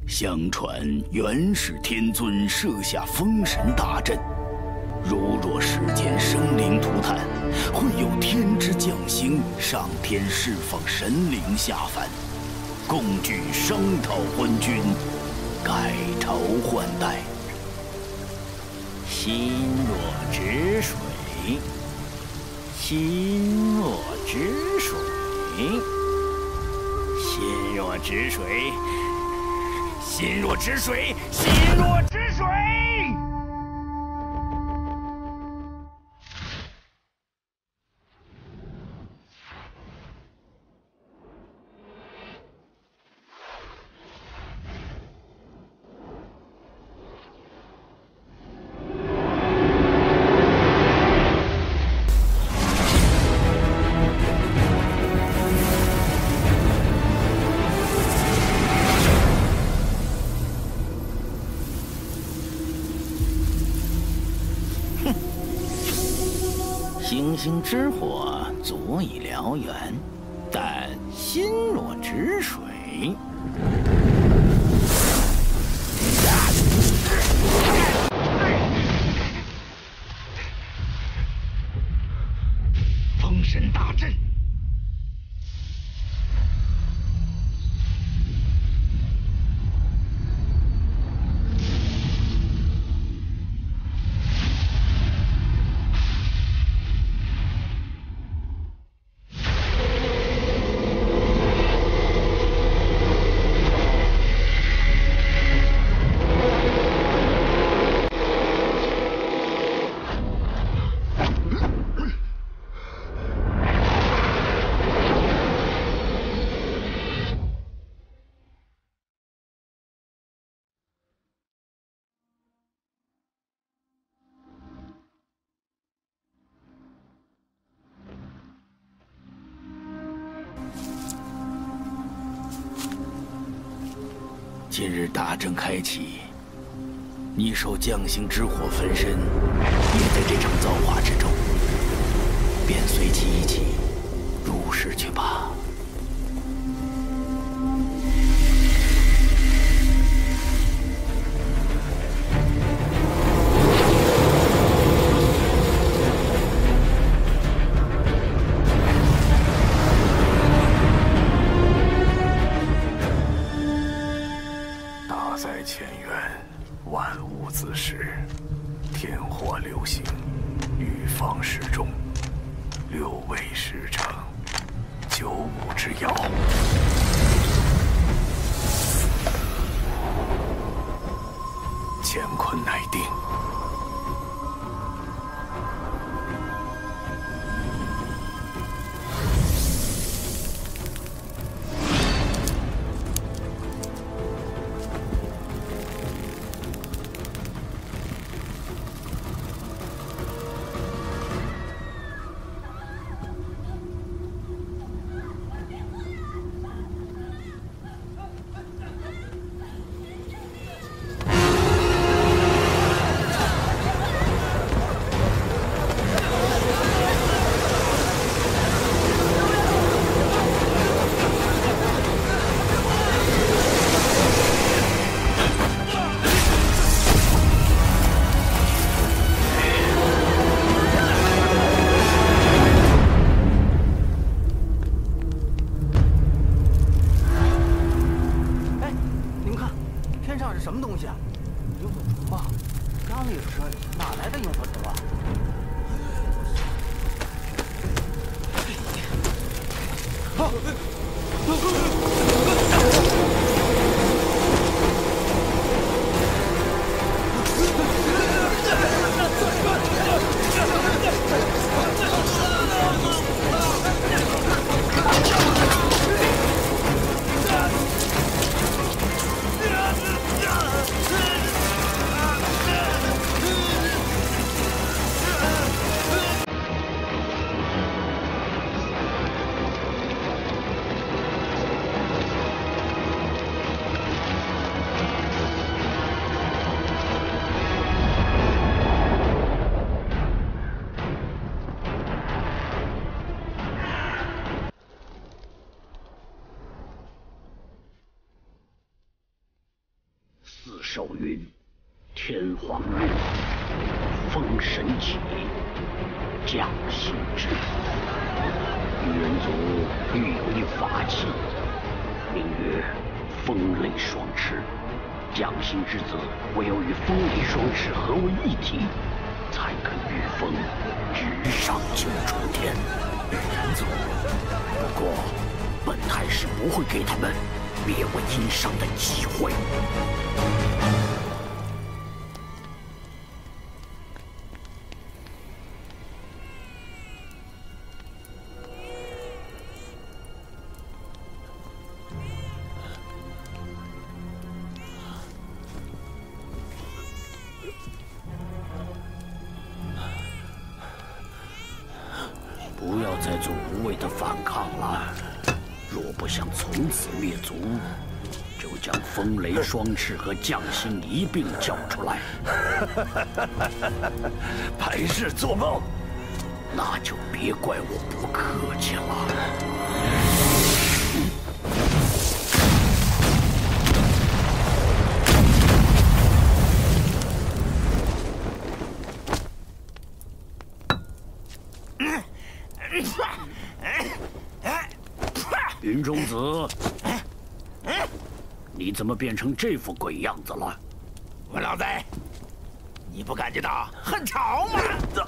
相传元始天尊设下封神大阵，如若世间生灵涂炭，会有天之将星上天释放神灵下凡，共聚商讨昏君，改朝换代。心若止水，心若止水，心若止水，心若止水，心若止水。星星之火足以燎原，但心若止水。封神大阵。今日大阵开启，你受将星之火焚身，也在这场造化之中，便随其一起入世去吧。 在乾元，万物自始，天火流行，欲放时中，六位时成，九五之遥。乾坤乃定。 什么东西啊？萤火虫吧？刚那个车哪来的萤火虫啊？ 手云：天皇命，封神起，将星之。愚人族欲有一法器，名曰风雷双翅。将星之子唯有与风雷双翅合为一体，才可御风直上九重天。 愚人族，不过本太师不会给他们灭我殷商的机会。不要再做无谓的反抗了。若不想从此灭族，就将风雷双翅和将星一并交出来。 白日做梦， 那就别怪我不客气了。云中子，你怎么变成这副鬼样子了？ 我老贼，你不感觉到很潮吗？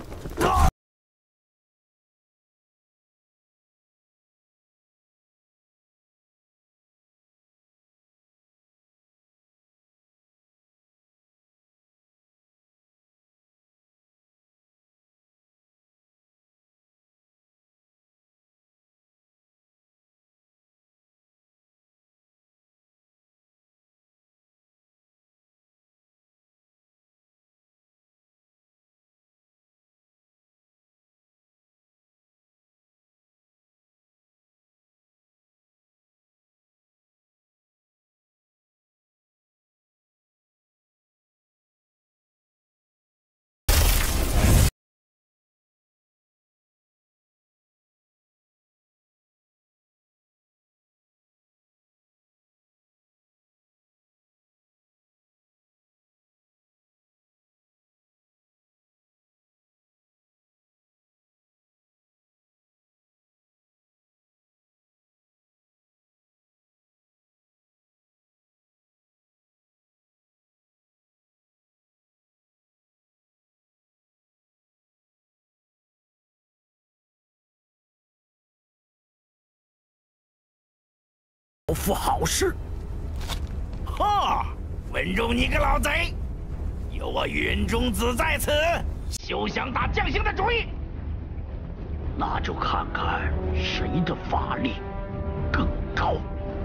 不负好事！ 哈，文中你个老贼，有我云中子在此，休想打将星的主意。 那就看看谁的法力更高。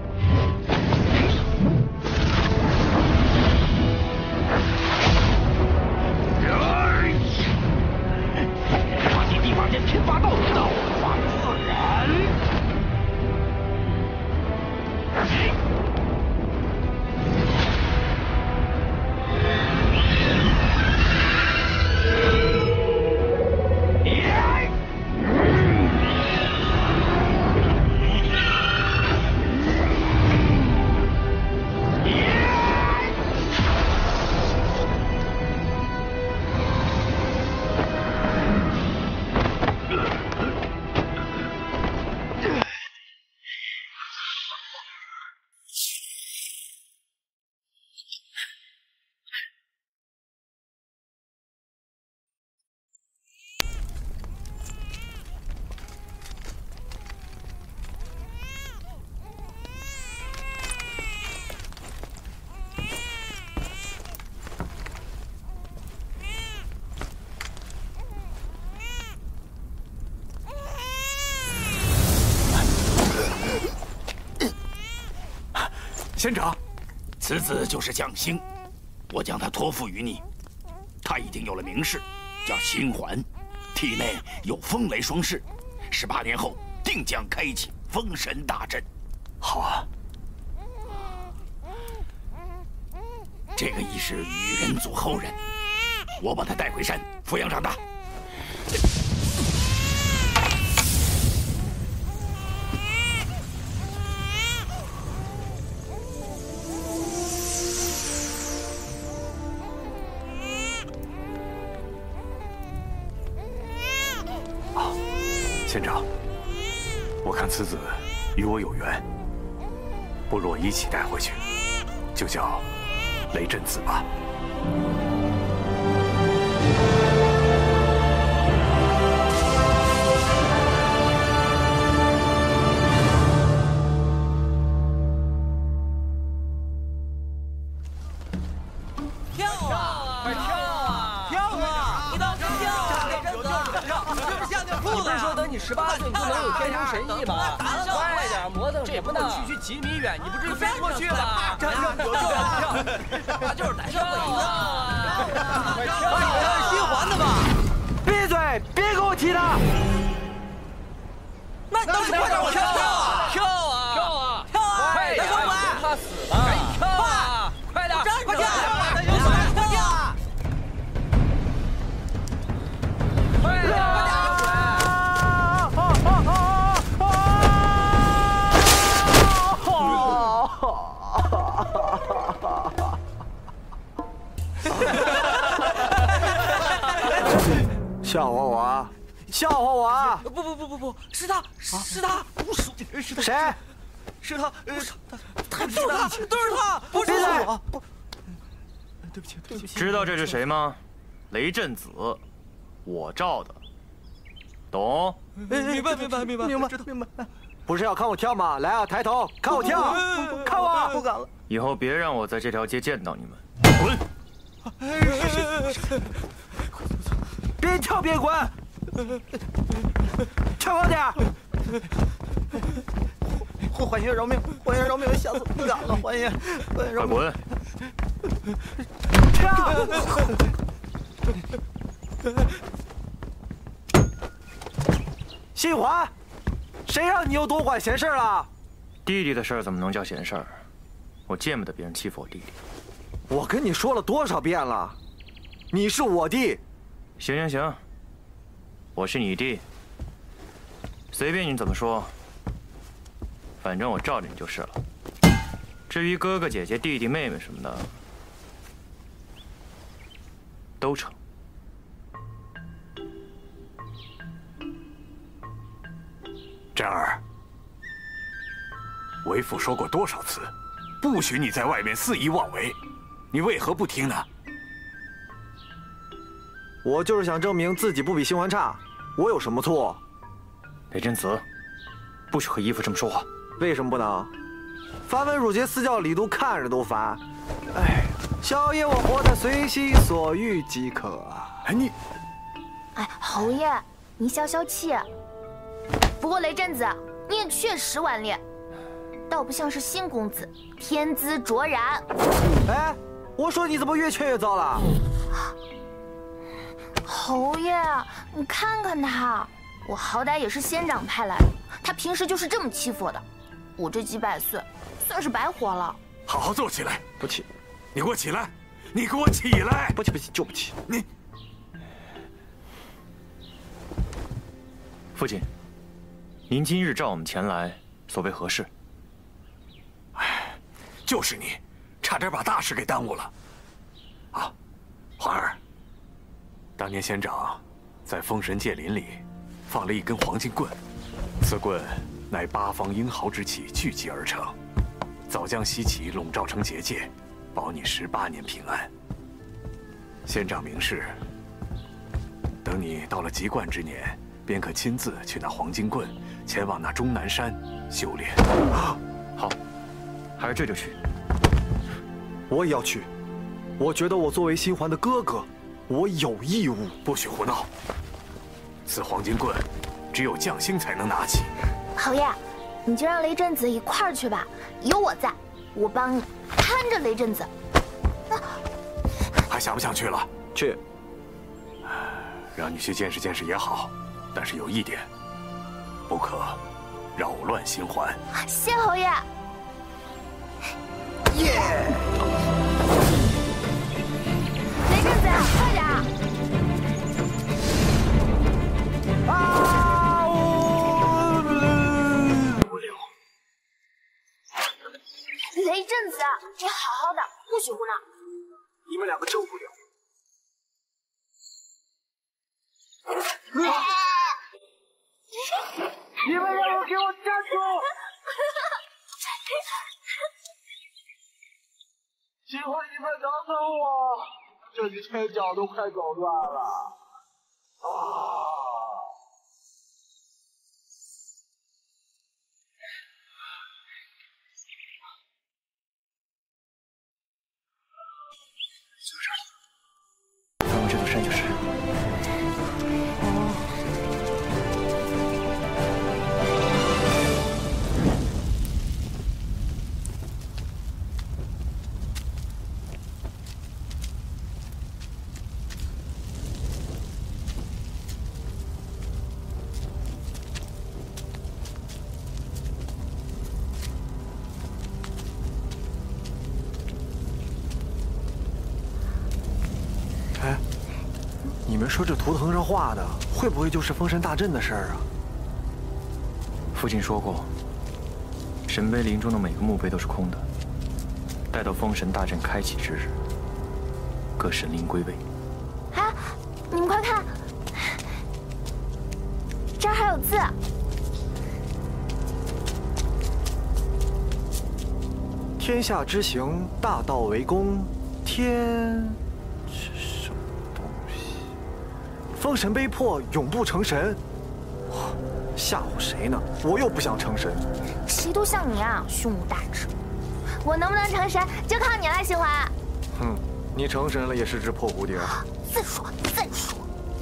抓紧地方间拼发斗，刀法自然。 仙长， 此子就是将星，我将他托付于你。他已经有了名士，叫星环，体内有风雷双翅，18年后定将开启封神大阵。 好啊。 这个亦是羽人族后人，我把他带回山抚养长大。 县长，我看此子与我有缘，不若一起带回去，就叫雷震子吧。 18岁就能有天生神意吗？快点磨蹭什么呢？ 区几米远，你不至于飞过去吧？ 跳！就是胆小鬼子！ 快跳！这是新还的吧？ 闭嘴！别给我提他！ 那你快点，我跳啊！跳啊！跳啊！跳啊！快点！怕死了！赶紧跳啊！快点！快跳！快跳！快跳！快点！ 笑话我啊！笑话我啊！ 不，是他，是他，不是他， 谁？ 是他， 都是他，都是他，不是我。不， 对不起。 知道这是谁吗？雷震子，我罩的，懂？ 明白。 不是要看我跳吗？来啊，抬头看我跳，看我！ 不敢了。 以后别让我在这条街见到你们，滚！ 边跳边滚，跳高点！ 还爷饶命！下次不敢了，还爷饶命！ 快滚！ 跳！新环，谁让你又多管闲事了？ 弟弟的事儿怎么能叫闲事儿？我见不得别人欺负我弟弟。 我跟你说了多少遍了，你是我弟。 行，我是你弟，随便你怎么说，反正我罩着你就是了。至于哥哥姐姐、弟弟妹妹什么的，都成。 真儿，为父说过多少次，不许你在外面肆意妄为，你为何不听呢？ 我就是想证明自己不比新环差，我有什么错？ 雷震子，不许和姨父这么说话。 为什么不能？繁文缛节私教李都看着都烦。哎，小爷我活得随心所欲即可啊。 哎，侯爷，你消消气。不过雷震子，你也确实顽劣，倒不像是新公子，天资卓然。 哎，我说你怎么越劝越糟了？ 侯爷，你看看他，我好歹也是仙长派来的，他平时就是这么欺负我的，我这几百岁算是白活了。 好好坐起来， 不起， 你给我起来，你给我起来！ 不起，就不起。 你， 父亲，您今日召我们前来，所为何事？ 哎，就是你，差点把大事给耽误了。啊，环儿。当年仙长在封神界林里放了一根黄金棍，此棍乃八方英豪之气聚集而成，早将西岐笼罩成结界，保你18年平安。仙长明示，等你到了籍贯之年，便可亲自取那黄金棍，前往那终南山修炼。 好，还是这就去。 我也要去。我觉得我作为新环的哥哥，我有义务。 不许胡闹！此黄金棍，只有将星才能拿起。 侯爷，你就让雷震子一块儿去吧，有我在，我帮你看着雷震子。 还想不想去了？ 去。 让你去见识见识也好，但是有一点，不可扰乱新环。 谢侯爷。 耶！ 雷震子，快点！ 啊！ 雷震子，你好好的，不许胡闹。 你们两个救不了。 你们两个给我站住！秦淮，你们等等我，这几天脚都快走断了。啊！ 翻过这座山就是。 你们说这图腾上画的，会不会就是封神大阵的事儿啊？ 父亲说过，神碑林中的每个墓碑都是空的，待到封神大阵开启之日，各神灵归位。 啊，你们快看，这儿还有字。 天下之行，大道为公，天。 封神碑破，永不成神。吓唬谁呢？我又不想成神。 谁都像你啊，胸无大志。我能不能成神，就靠你了，喜欢。 哼，你成神了也是只破蝴蝶。 再说，再说。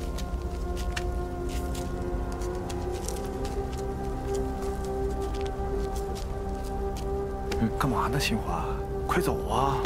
干嘛呢，新华？快走啊！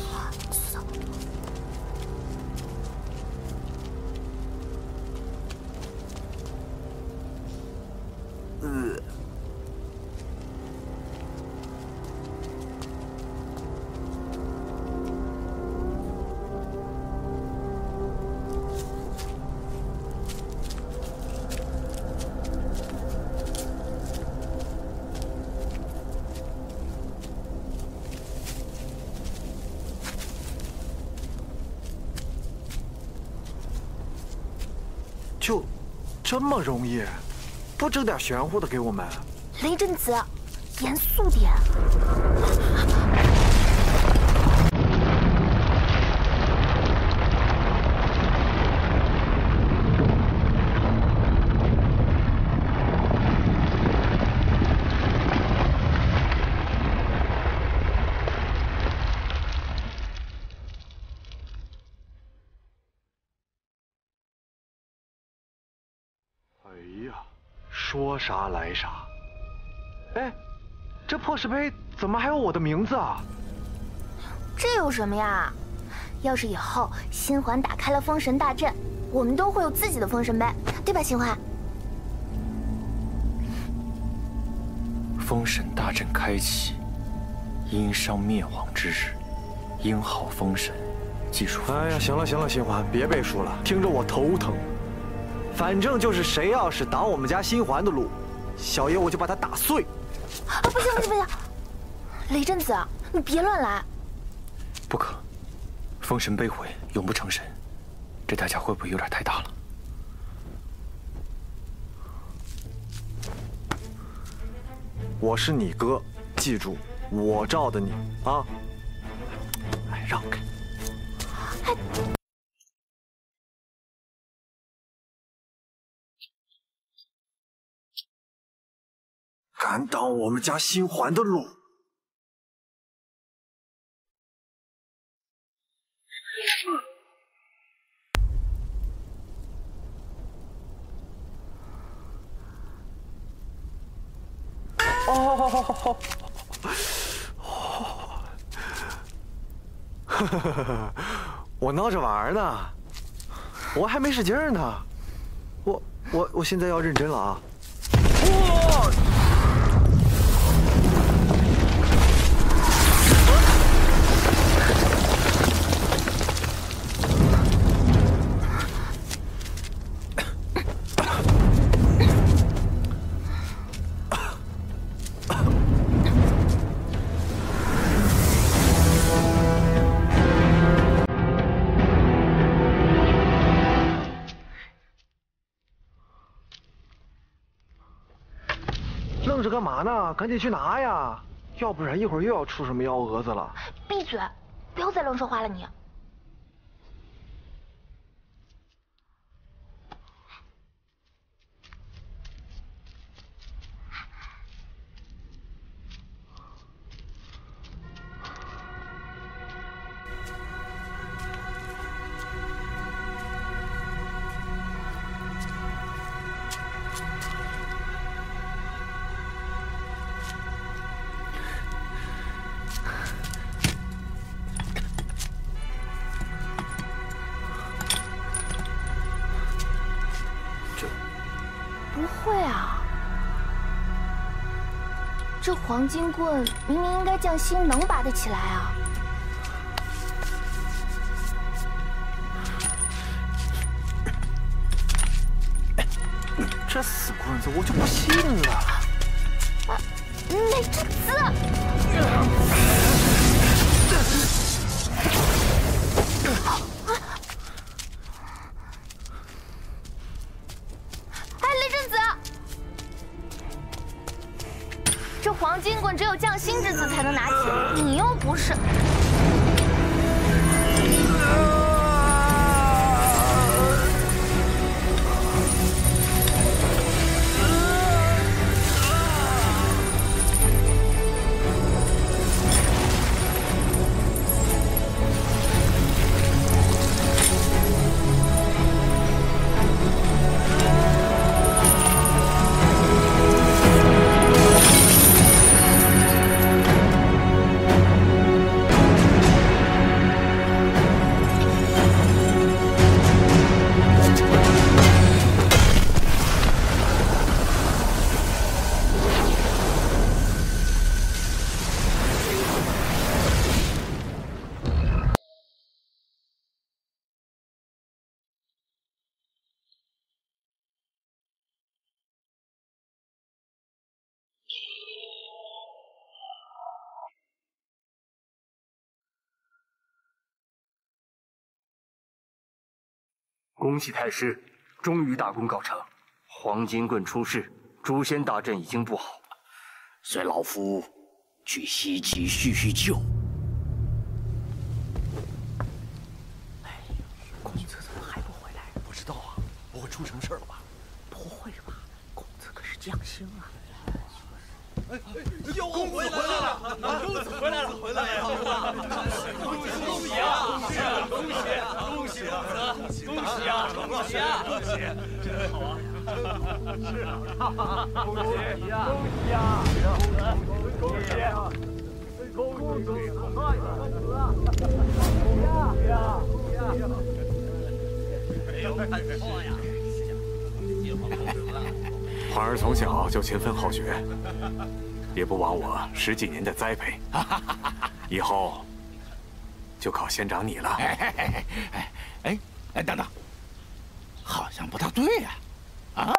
就这么容易？不整点玄乎的给我们？ 雷震子，严肃点。 哎呀，说啥来啥。哎，这破石碑怎么还有我的名字啊？ 这有什么呀？要是以后新环打开了封神大阵，我们都会有自己的封神碑，对吧，新环？ 封神大阵开启，殷商灭亡之日，英号封神，技术。 哎呀，行了行了，新环，别背书了，听着我头疼。反正就是谁要是挡我们家新环的路，小爷我就把他打碎。 啊，不行不行不行！雷震子，你别乱来。 不可，封神碑毁，永不成神，这代价会不会有点太大了？ 我是你哥，记住，我罩的你啊！哎，让开！哎。 敢挡我们家新环的路！哦，我闹着玩呢，我还没使劲呢，我现在要认真了啊！哇！ 干嘛呢？赶紧去拿呀！要不然一会儿又要出什么幺蛾子了。 闭嘴，不要再乱说话了你。不会啊，这黄金棍明明应该匠心能拔得起来啊！ 这死棍子，我就不信了。 雷震子！这黄金棍只有匠心之子才能拿起，你又不是。 恭喜太师，终于大功告成。黄金棍出世，诛仙大阵已经布好， 随老夫去西岐叙叙旧。 公子怎么还不回来？不知道啊，不会出什么事了吧？不会吧，公子可是将星啊！ 又回来了！公子回来了！回来了！恭喜啊！恭喜啊！恭喜啊！恭喜啊！恭喜啊！恭喜啊！恭喜！真好啊！是啊！恭喜呀！恭喜呀！恭喜！恭喜！恭喜！没有看错呀！ 皇儿从小就勤奋好学，也不枉我10几年的栽培。以后就靠仙长你了。 等等，好像不大对呀！啊？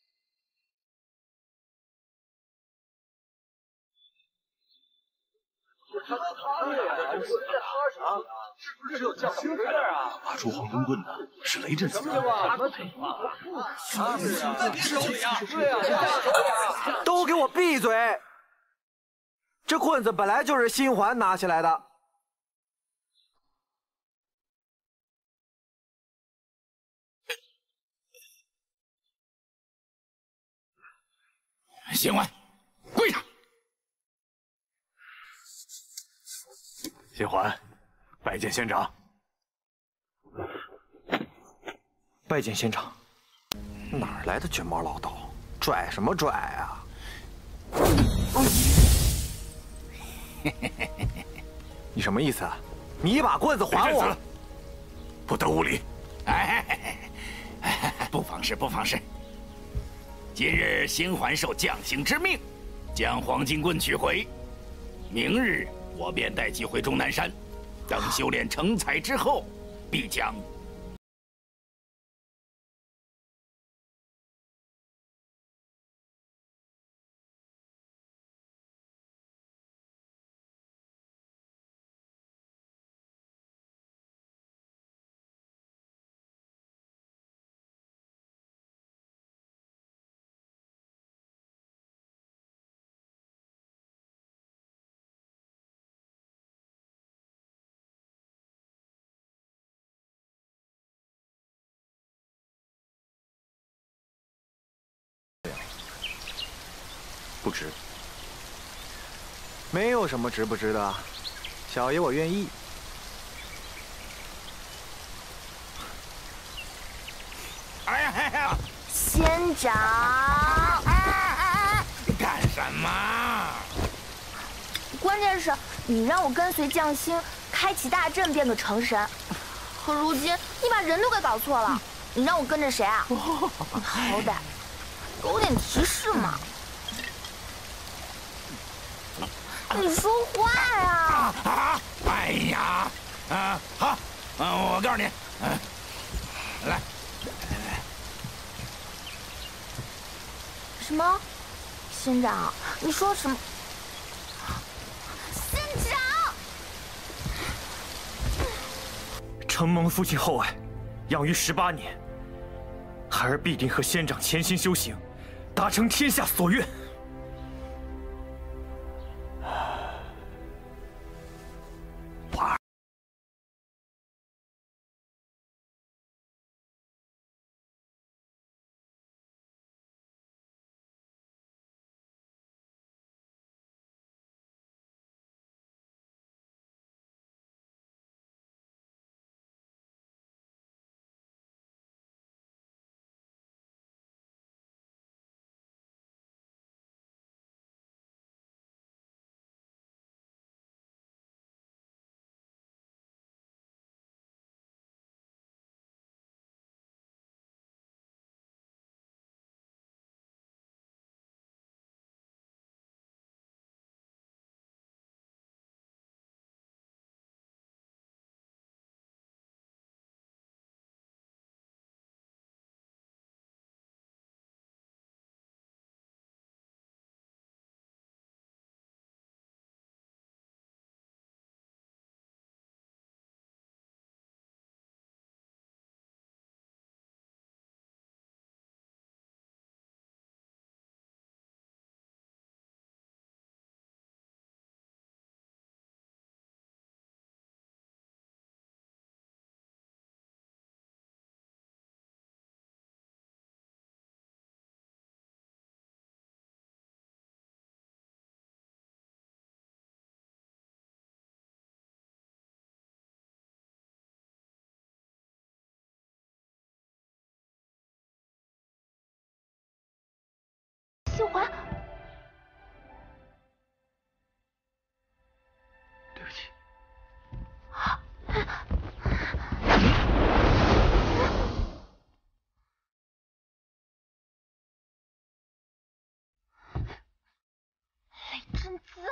拔出黄金棍的是雷震子。 都给我闭嘴！这棍子本来就是新环拿起来的。 新环，跪下！ 新环，拜见仙长。 拜见仙长。哪来的卷毛老道？拽什么拽啊！你什么意思啊？你把棍子还我！ 不得无礼！不妨事，不妨事。今日新环受将星之命，将黄金棍取回。明日我便带其回终南山，等修炼成才之后，必将不值。 没有什么值不值的，小爷我愿意。 哎呀哎呀！ 仙长， 干什么？ 关键是你让我跟随匠心开启大阵变个成神，可如今你把人都给搞错了，你让我跟着谁啊？好歹给我点提示嘛！你说话呀！ 哎呀，好，我告诉你，来。 什么？仙长，你说什么？仙长！ 承蒙父亲厚爱，养育18年，孩儿必定和仙长潜心修行，达成天下所愿。 华儿， 秀华， 对不起。 雷震子。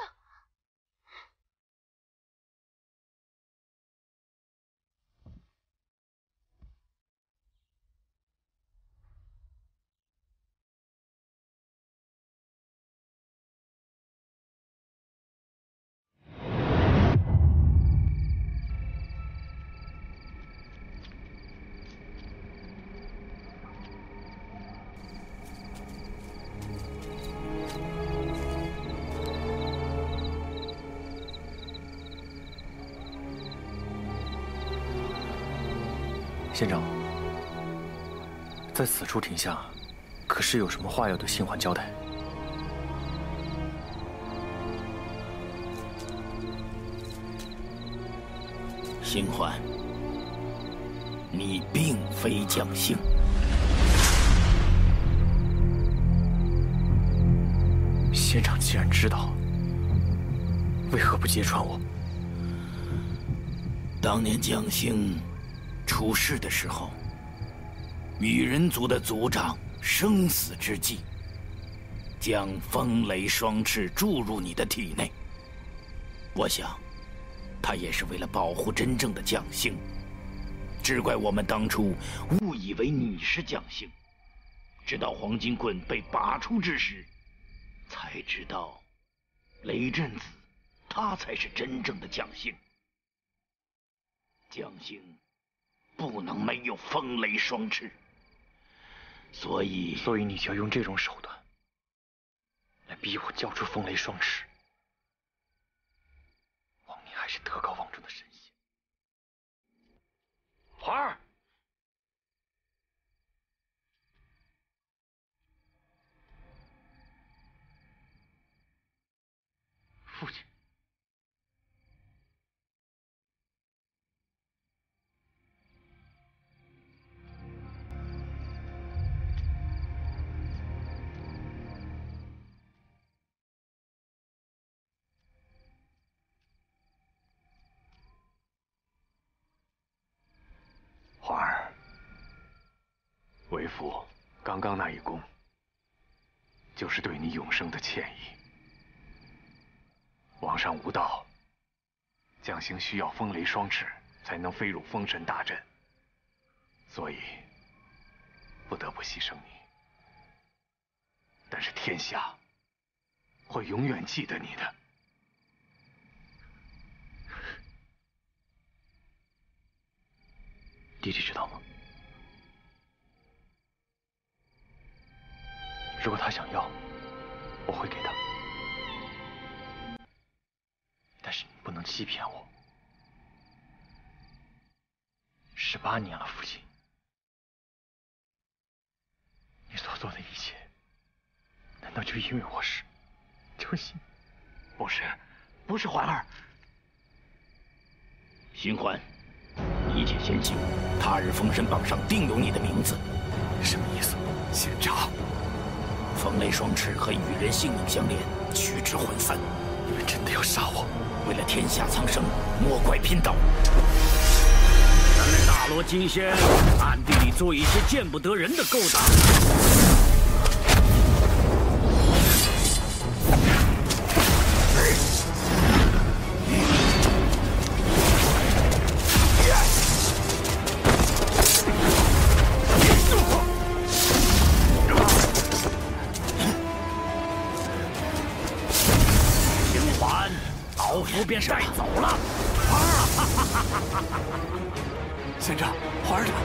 仙长，在此处停下，可是有什么话要对新环交代？ 新环，你并非将星。 仙长既然知道，为何不揭穿我？ 当年将星出世的时候，羽人族的族长生死之际，将风雷双翅注入你的体内。我想，他也是为了保护真正的将星。只怪我们当初误以为你是将星，直到黄金棍被拔出之时，才知道雷震子他才是真正的将星。将星不能没有风雷双翅，所以你就要用这种手段来逼我交出风雷双翅。望你还是德高望重的神仙。 华儿， 父亲。皇儿，为父刚刚那一弓，就是对你永生的歉意。王上无道，将星需要风雷双翅才能飞入封神大阵，所以不得不牺牲你。但是天下会永远记得你的。弟弟知道吗？如果他想要，我会给他。但是你不能欺骗我。18年了，父亲，你所做的一切，难道就因为我是救星？ 不是，不是环儿。新欢，一切先行，他日封神榜上定有你的名字。 什么意思？仙长， 风雷双翅和羽人性命相连，取之混散。 你们真的要杀我？ 为了天下苍生，莫怪贫道。 原来大罗金仙暗地里做一些见不得人的勾当。老夫便是带走了。 仙长，环儿他。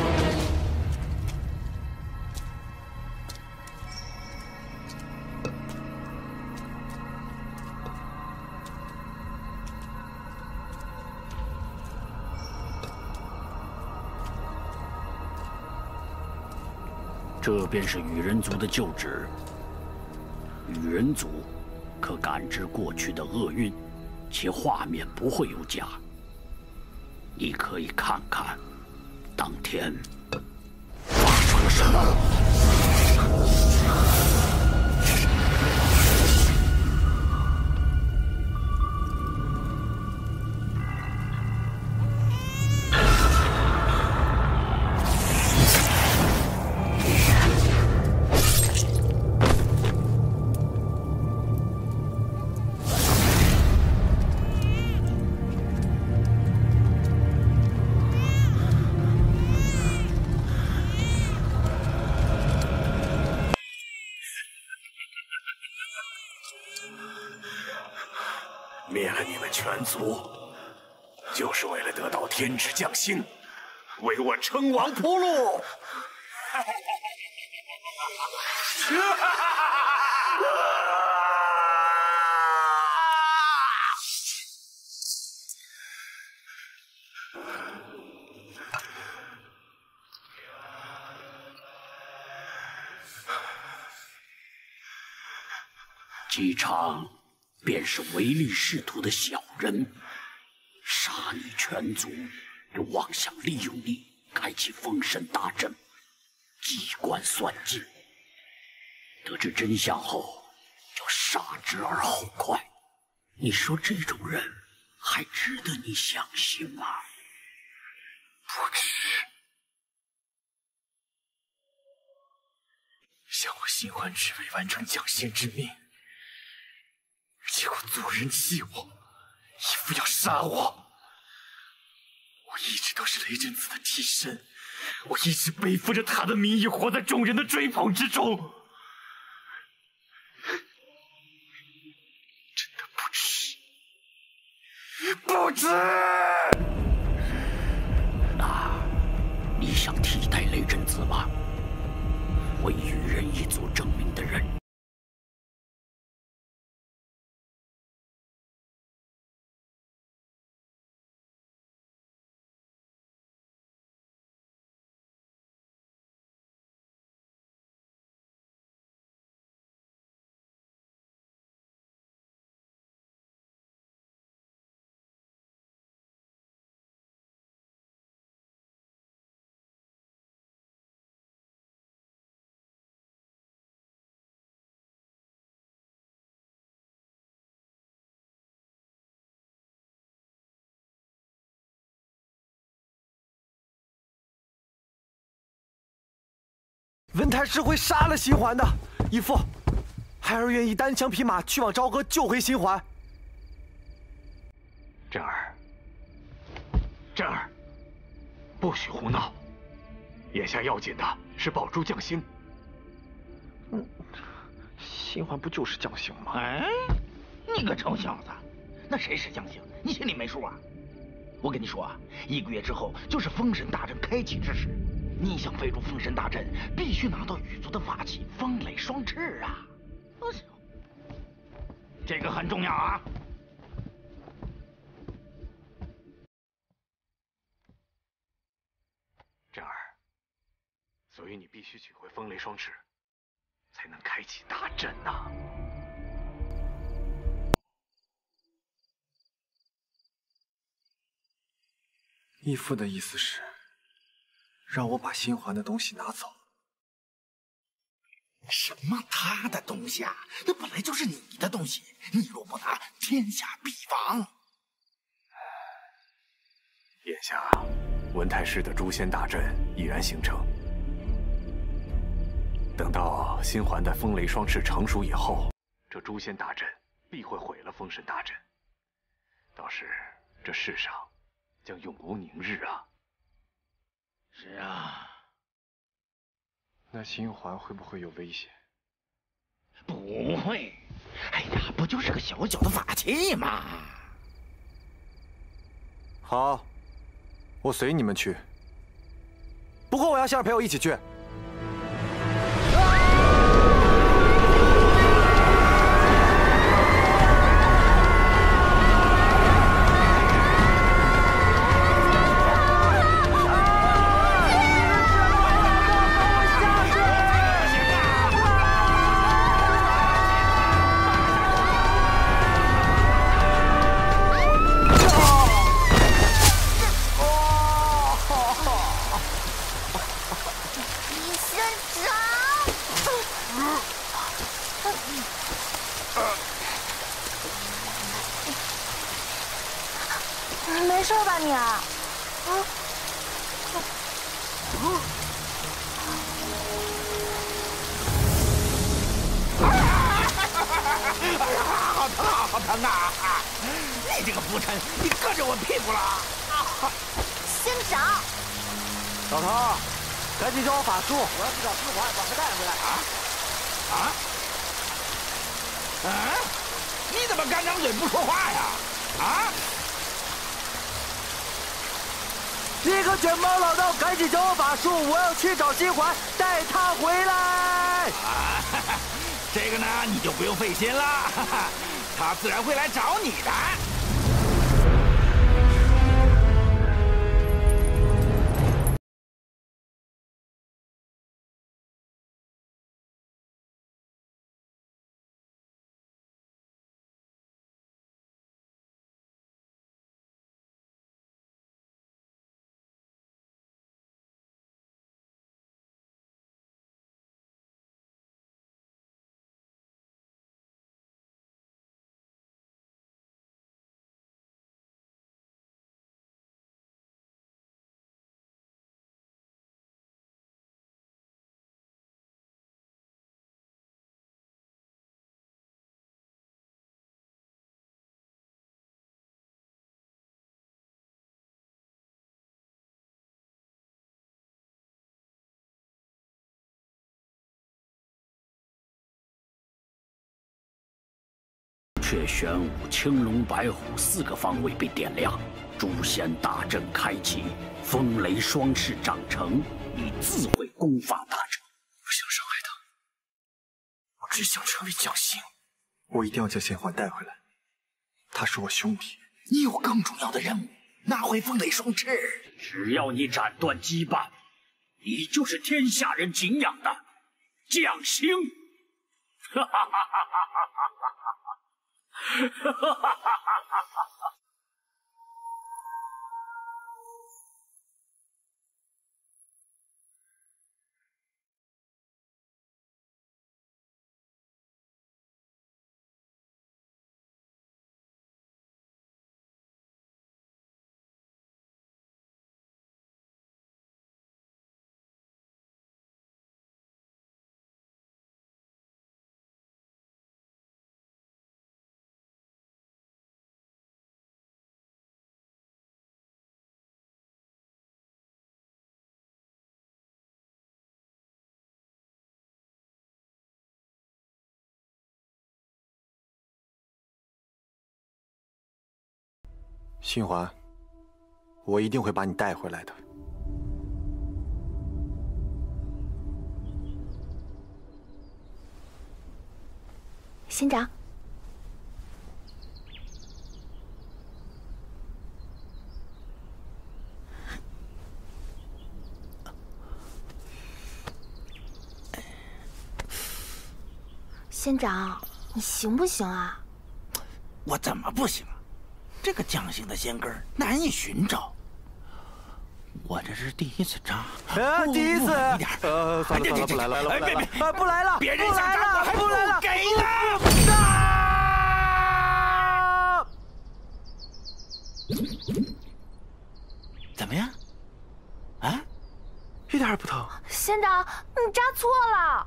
这便是羽人族的旧址。羽人族可感知过去的厄运。其画面不会有假，你可以看看当天发生了什么。 灭了你们全族，就是为了得到天之将星，为我称王铺路。 姬昌便是唯利是图的小人，杀你全族，又妄想利用你开启封神大阵，机关算尽。得知真相后，就杀之而后快。你说这种人还值得你相信吗？ 不值。想我新欢只为完成将星之命，结果族人欺我，一副要杀我。我一直都是雷震子的替身，我一直背负着他的名义，活在众人的追捧之中。真的不值，不值！ 那你想替代雷震子吗？为羽人一族证明的人。 文太师会杀了新环的。义父，孩儿愿意单枪匹马去往朝歌救回新环。 振儿，振儿，不许胡闹！眼下要紧的是保住将星。 新环不就是将星吗？ 哎，你个臭小子，那谁是将星？你心里没数啊？我跟你说啊，1个月之后就是封神大阵开启之时，你想飞入封神大阵，必须拿到羽族的法器风雷双翅啊！这个很重要啊！ 振儿，所以你必须取回风雷双翅，才能开启大阵呐。 义父的意思是，让我把新环的东西拿走。 什么他的东西啊？那本来就是你的东西，你若不拿，天下必亡。 眼下，文太师的诛仙大阵已然形成。等到新环的风雷双翅成熟以后，这诛仙大阵必会毁了封神大阵。到时，这世上将永无宁日啊！ 是啊。 那新环会不会有危险？ 不会。哎呀，不就是个小小的法器吗？ 好，我随你们去。不过我要先生陪我一起去。 没事吧你？ 好疼啊，好疼啊！你这个浮尘，你硌着我屁股了！ 仙长， 小唐，赶紧教我法术，我要去找新环，把他带回来。 你怎么干张嘴不说话呀？ 你个卷毛老道，赶紧教我法术，我要去找新环，带他回来。 这个呢，你就不用费心了，他自然会来找你的。 却玄武、青龙、白虎4个方位被点亮，诛仙大阵开启，风雷双翅长成，你自会攻伐大trận。 不想伤害他，我只想成为将星。我一定要将仙环带回来，他是我兄弟。 你有更重要的任务，拿回风雷双翅。 只要你斩断羁绊，你就是天下人敬仰的将星。哈哈哈哈哈哈！ 新环，我一定会把你带回来的。 仙长，仙长，你行不行啊？ 我怎么不行啊？这个匠心的仙根难以寻找。我这是第一次扎， 第一次。 一点。 算了，不来了，别，不来了， 别人想扎我还不给呢。怎么样？啊？ 一点也不疼。 仙长，你扎错了。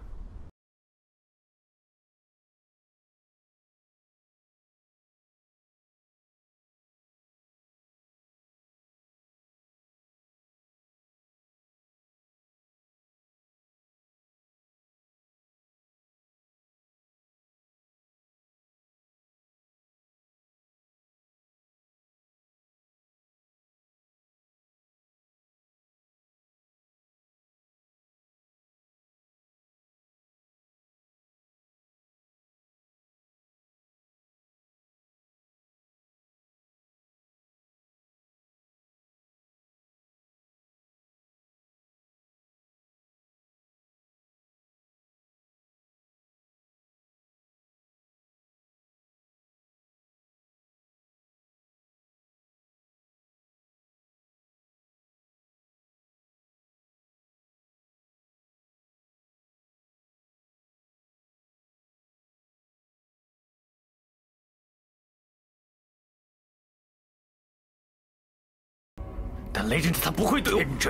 但雷震子他不会对我天真。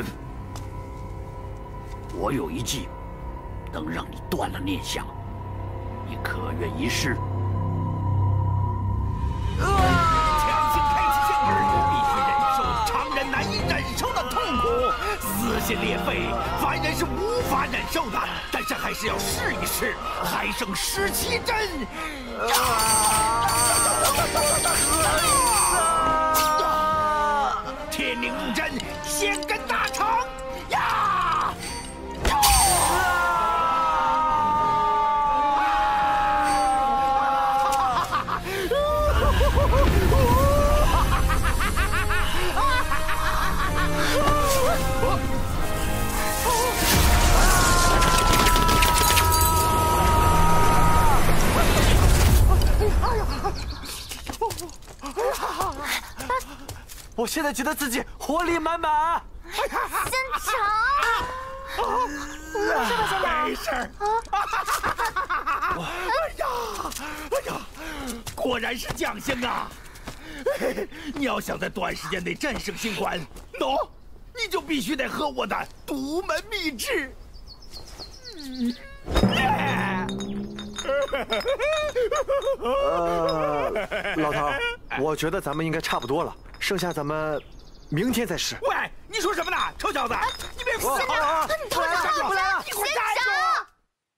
我有一计，能让你断了念想，你可愿一试？ 强行开启仙根，必须忍受常人难以忍受的痛苦，撕心裂肺，凡人是无法忍受的。但是还是要试一试，还剩17针。天灵入针，仙根大成呀！ 我现在觉得自己活力满满。 仙长，没事吧，仙长？ 没事。哎呀，果然是匠心啊！你要想在短时间内战胜星环，你就必须得喝我的独门秘制。 老头，我觉得咱们应该差不多了，剩下咱们明天再试。 喂，你说什么呢，臭小子！你别胡说！ 你偷着不来了！ 你给我站住！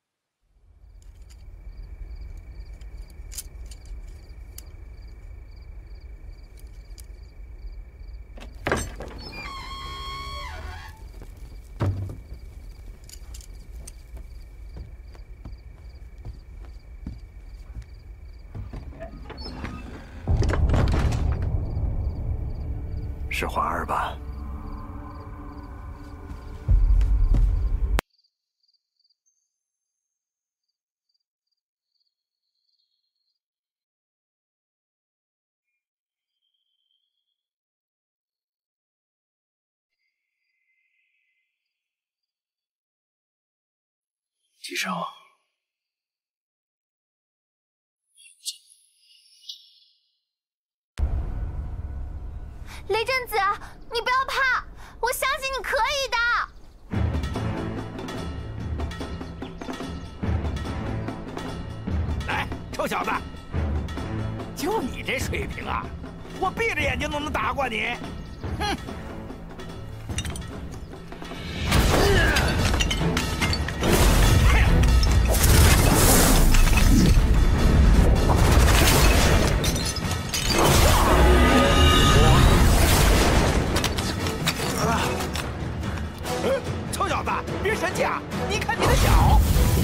是环儿吧？继承。 雷震子，你不要怕，我相信你可以的。来，臭小子，就你这水平啊，我闭着眼睛都能打过你。哼！ 架，你看你的脚。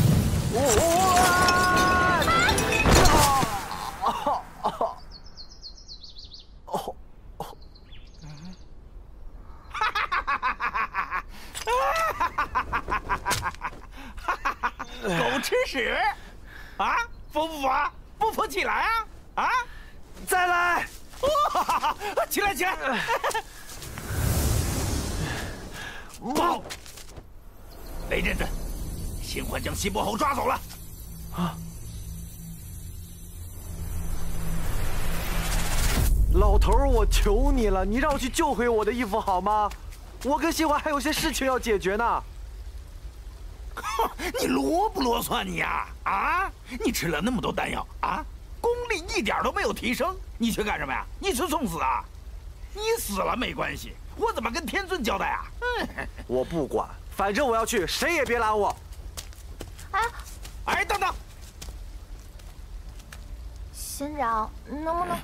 狗吃屎！啊，服不服啊？不服起来啊！啊， 再来！ 起来起来！不，雷震子，新欢将西伯侯抓走了。啊！ 老头儿，我求你了，你让我去救回我的义父好吗？我跟新欢还有些事情要解决呢。 你啰不啰嗦你呀？啊！你吃了那么多丹药啊，功力一点都没有提升，你去干什么呀？你去送死啊？你死了没关系，我怎么跟天尊交代啊？ 我不管，反正我要去，谁也别拦我。 哎，等等， 仙长，能不能？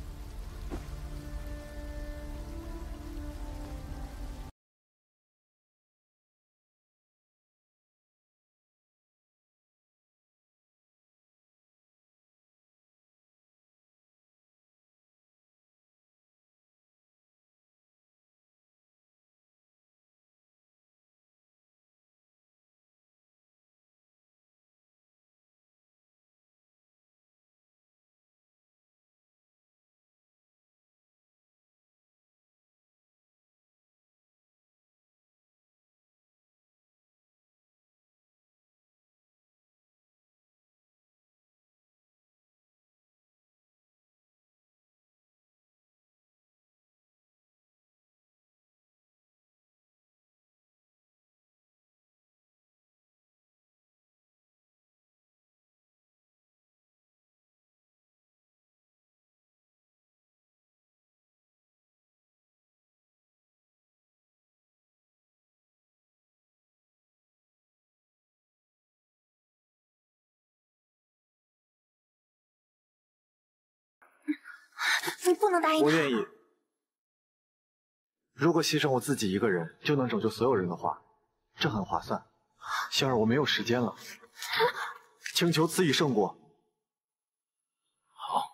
你不能答应他。 我愿意。如果牺牲我自己一个人就能拯救所有人的话，这很划算。星儿，我没有时间了，请求此以胜过。 好。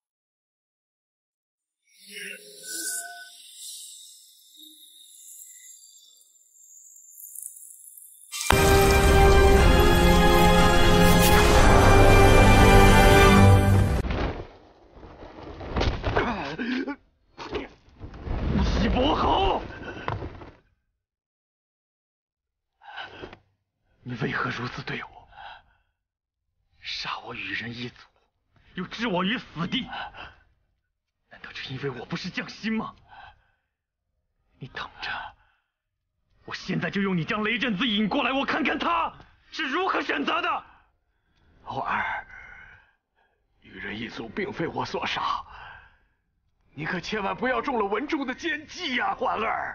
西伯侯，你为何如此对我？杀我羽人一族，又置我于死地，难道就因为我不是将星吗？你等着，我现在就用你将雷震子引过来，我看看他是如何选择的。 偶尔，羽人一族并非我所杀。你可千万不要中了文仲的奸计呀，环儿！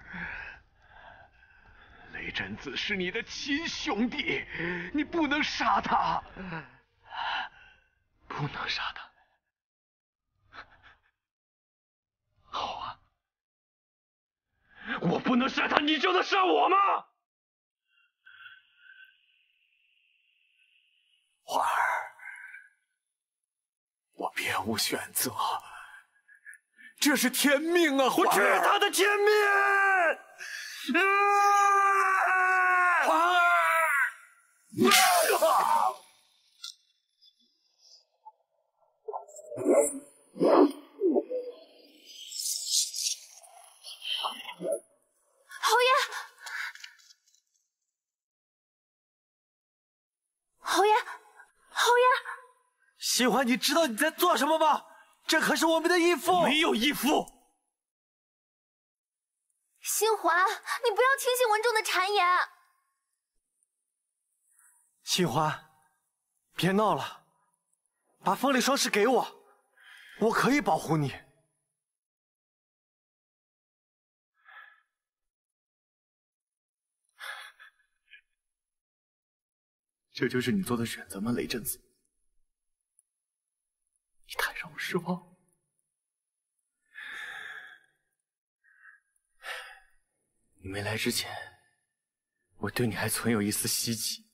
雷震子是你的亲兄弟，你不能杀他， 不能杀他。好啊，我不能杀他，你就能杀我吗？ 环儿，我别无选择。这是天命啊！ 我知他的天命！ 环儿， 侯爷，侯爷，侯爷！ 新欢，你知道你在做什么吗？这可是我们的义父！ 没有义父。 新欢，你不要听信文仲的谗言。 新欢，别闹了，把风雷双翅给我，我可以保护你。 这就是你做的选择吗，雷震子？你太让我失望。 你没来之前， 我对你还存有一丝希冀，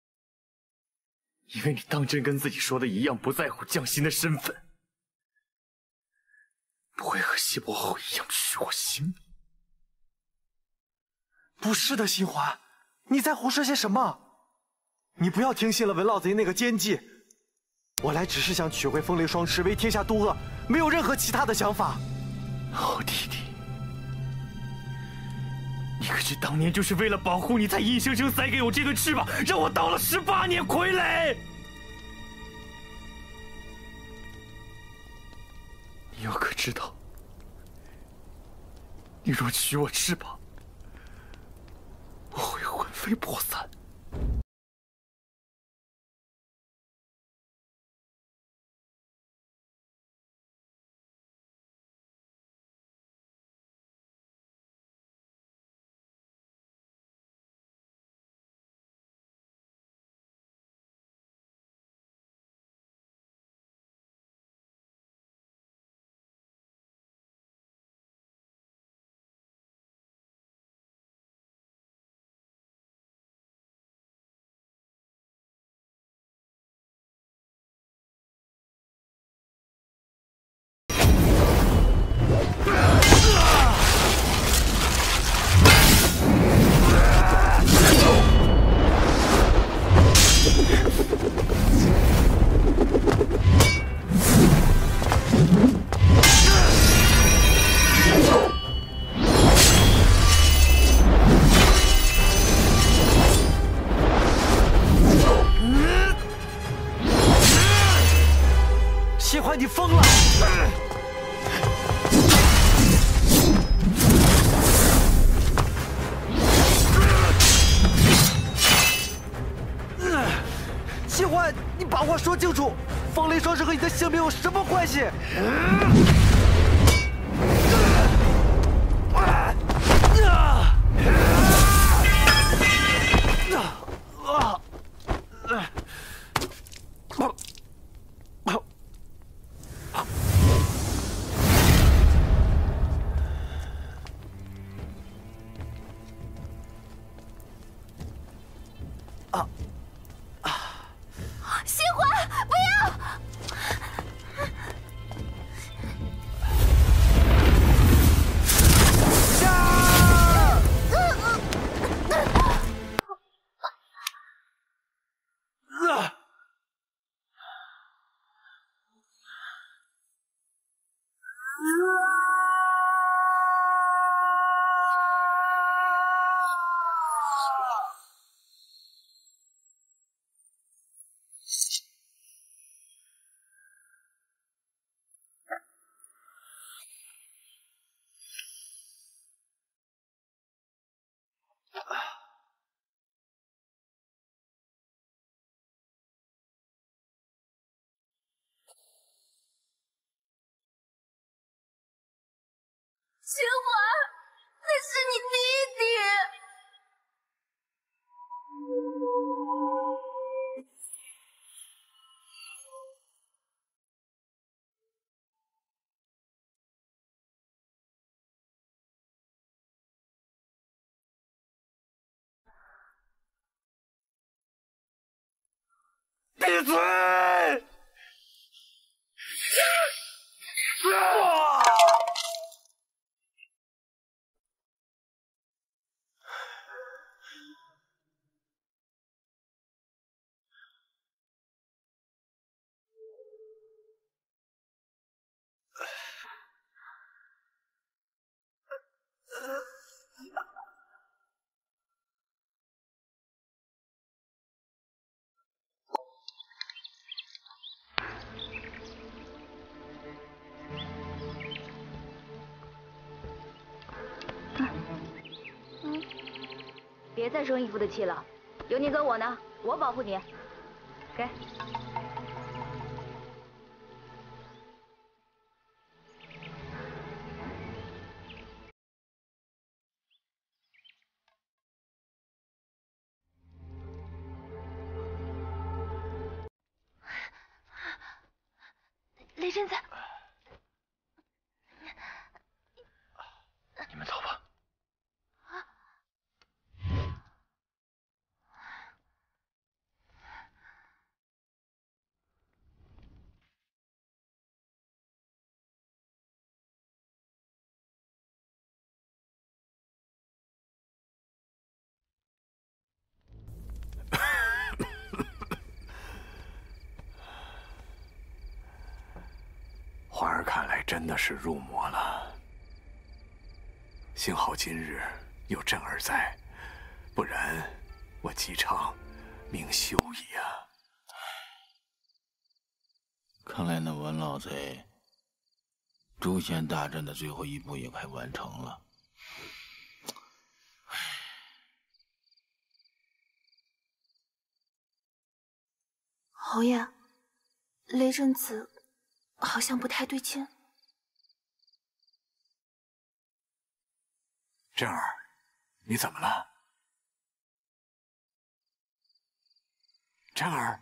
因为你当真跟自己说的一样，不在乎匠心的身份，不会和西伯侯一样取我性命。 不是的，新环，你在胡说些什么？你不要听信了文老贼那个奸计。我来只是想取回风雷双翅，为天下渡恶，没有任何其他的想法。 好弟弟。 你可知当年就是为了保护你，才硬生生塞给我这对翅膀，让我当了18年傀儡。你又可知道，你若取我翅膀，我会魂飞魄散。 谢怀，你疯了！谢怀，你把话说清楚，风雷双翅和你的性命有什么关系？ 谢怀，不要！谢怀，那是你弟弟。 闭嘴！ 别再生义父的气了，有你跟我呢，我保护你。给。 雷震子。 你们走吧。 真的是入魔了。幸好今日有朕儿在，不然我姬昌命休矣啊！ 看来那文老贼诛仙大阵的最后一步也快完成了。 侯爷，雷震子好像不太对劲。 震儿，你怎么了？震儿，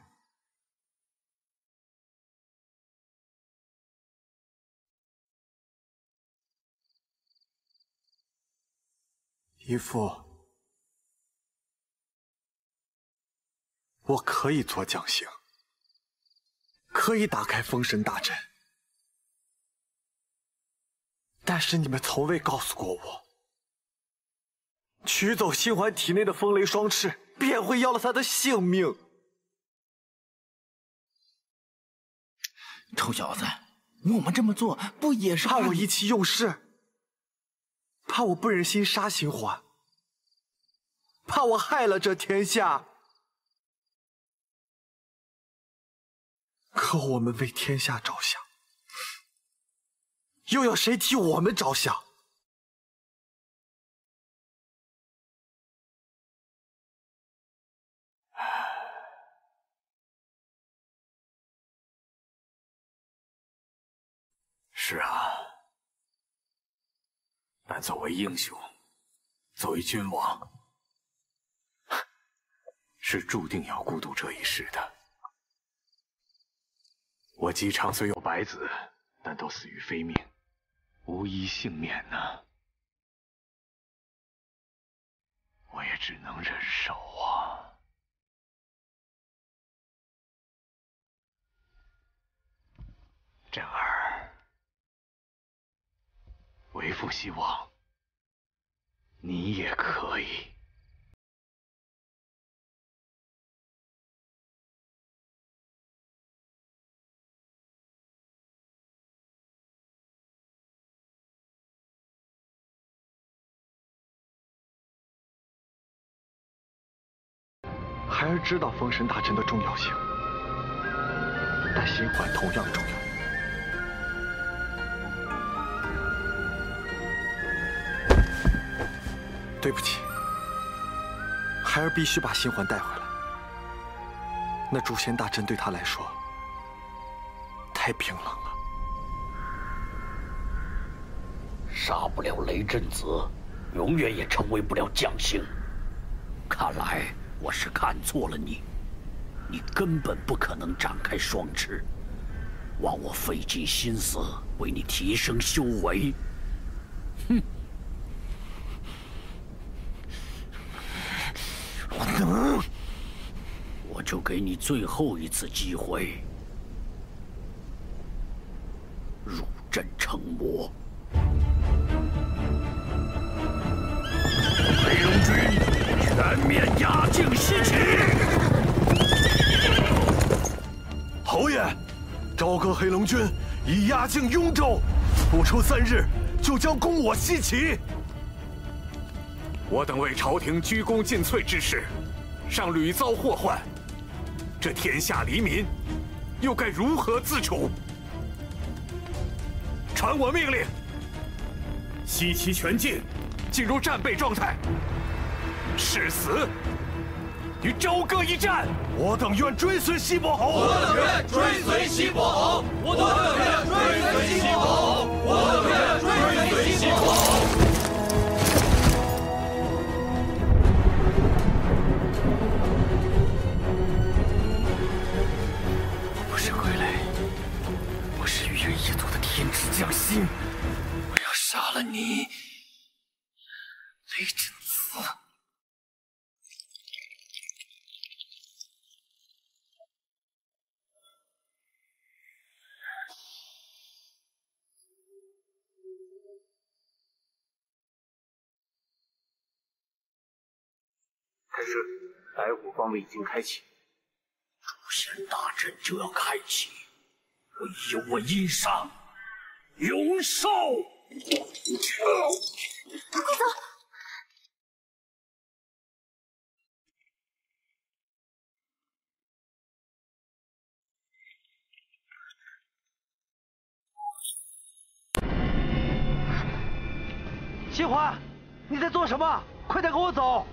姨父，我可以做将星，可以打开封神大阵，但是你们从未告诉过我，取走星环体内的风雷双翅，便会要了他的性命。 臭小子，我们这么做不也是怕我意气用事？怕我不忍心杀星环？怕我害了这天下？可我们为天下着想，又有谁替我们着想？ 是啊，但作为英雄，作为君王，是注定要孤独这一世的。我姬昌虽有百子，但都死于非命，无一幸免呢。我也只能忍受啊。震儿，为父希望你也可以。 孩儿知道封神大阵的重要性，但星环同样重要。对不起，孩儿必须把星环带回来。那诛仙大阵对他来说太冰冷了。 杀不了雷震子，永远也成为不了将星。看来我是看错了你，你根本不可能展开双翅，枉我费尽心思为你提升修为。哼！我就给你最后一次机会，入阵成魔。飞龙军全面压境西岐。 侯爷，朝歌黑龙军已压境雍州，不出3日就将攻我西岐。 我等为朝廷鞠躬尽瘁之事，尚屡遭祸患，这天下黎民又该如何自处？传我命令，西岐全境进入战备状态，誓死与朝歌一战。 我等愿追随西伯侯。 我等愿追随西伯侯。我等愿追随西伯侯。我等愿追随西伯侯。 我是傀儡，我是羽人一族的天之将星，我要杀了你，雷震子。 开始，白虎方位已经开启，诛仙大阵就要开启，唯有我殷商永寿。 快走！ 新环，你在做什么？快点跟我走！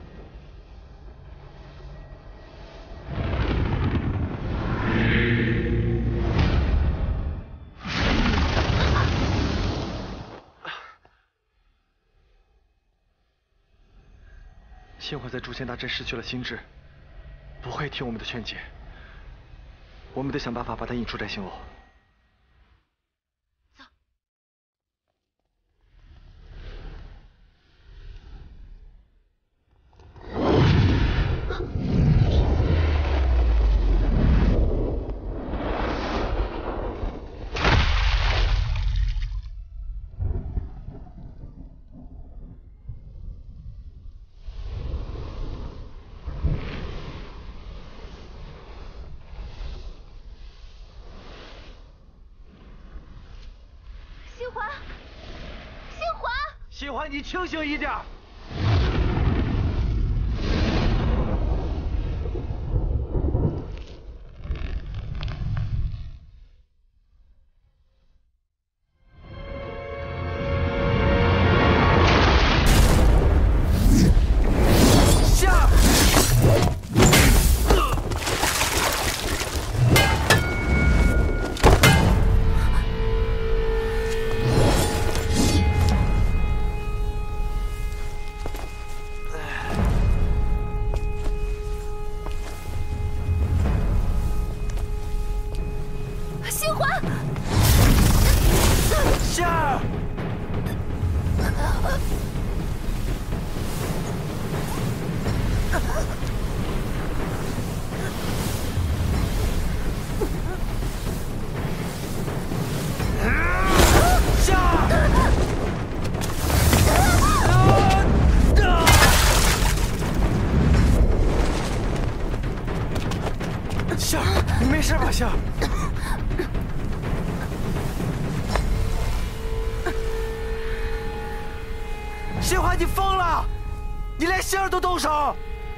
新环在诛仙大阵失去了心智，不会听我们的劝解。我们得想办法把他引出摘星楼。 新环，你清醒一点！下！杏儿，你没事吧，杏儿？新环，你疯了！你连杏儿都动手！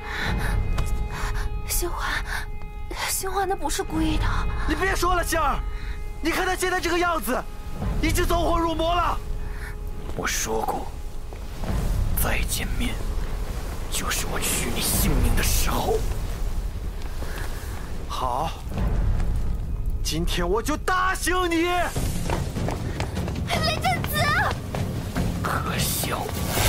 新环那不是故意的。 你别说了，杏儿，你看他现在这个样子，已经走火入魔了。 我说过，再见面就是我取你性命的时候。 好，今天我就打醒你！ 雷震子， 可笑！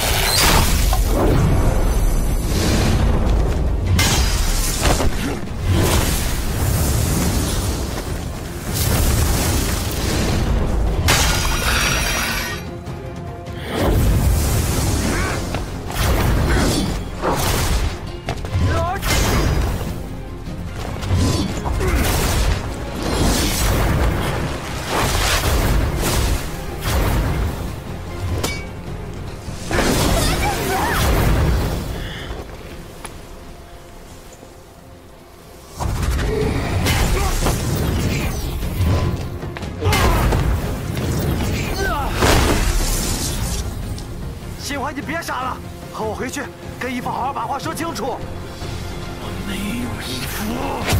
新环，你别傻了，和我回去，跟义父好好把话说清楚。 我没有义父。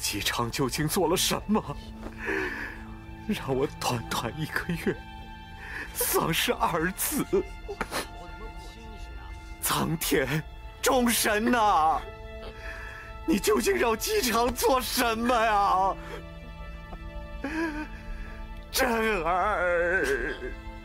姬昌究竟做了什么，让我短短1个月丧失儿子？苍天，众神呐！你究竟让姬昌做什么呀？真儿。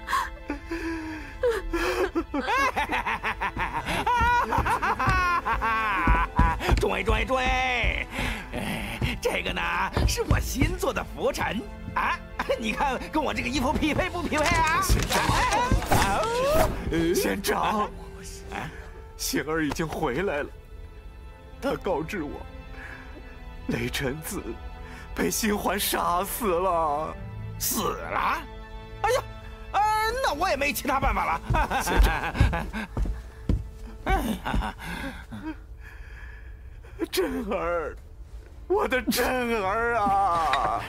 诸位，这个呢是我新做的拂尘啊，你看跟我这个衣服匹配不匹配啊？ 县长，星儿已经回来了，他告知我，雷震子被新欢杀死了。 死了？哎呀，那我也没其他办法了。 县长，真儿，我的真儿啊！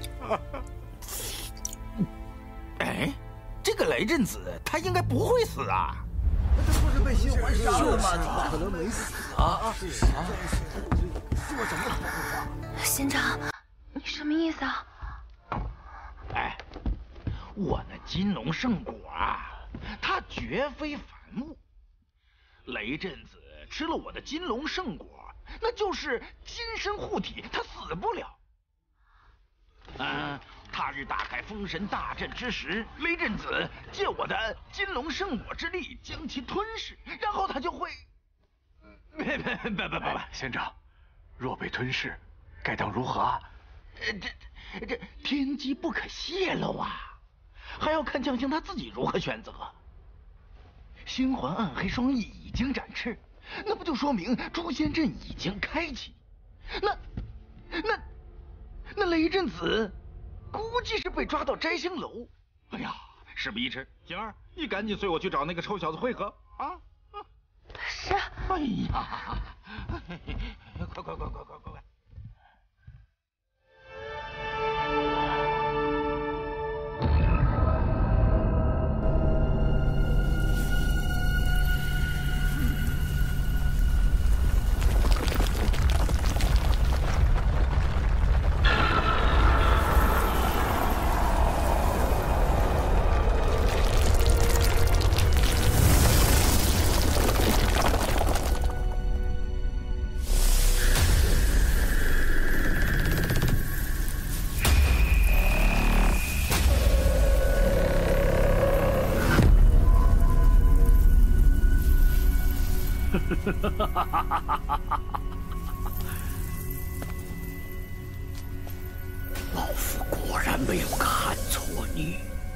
哎，这个雷震子他应该不会死啊！ 这不是被新欢杀了吗？怎么可能没死啊？是啊，说什么谎话？ 县长，你什么意思啊？ 哎，我那金龙圣果啊，它绝非凡物。雷震子吃了我的金龙圣果，那就是金身护体，他死不了。他日大开封神大阵之时，雷震子借我的金龙圣果之力将其吞噬，然后他就会……不， 县长，若被吞噬，该当如何啊？ 这天机不可泄露啊，还要看将星他自己如何选择。星环暗黑双翼已经展翅，那不就说明诛仙阵已经开启？那雷震子估计是被抓到摘星楼。哎呀，事不宜迟，星儿，你赶紧随我去找那个臭小子会合啊！ 是。 哎呀，快！ 老夫果然没有看错你。